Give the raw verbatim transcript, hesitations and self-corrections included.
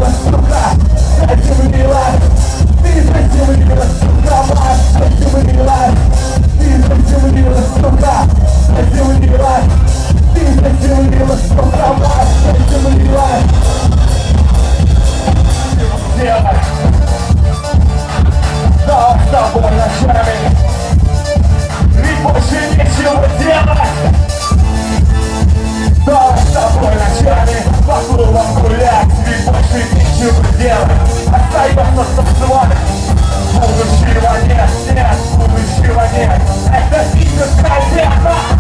заземлилась, сука, заземлилась. Ты заземлилась, сука, мать, заземлилась. Ты заземлилась, сука, заземлилась. Ты заземлилась, сука, мать, заземлилась. Делай. Да, с тобой ночами, ведь больше нечего делать. Да, с тобой ночами, по клубам гулять, ведь больше нечего делать. Остается танцевать. Будущего нет, нет, будущего нет. Это питерское техно.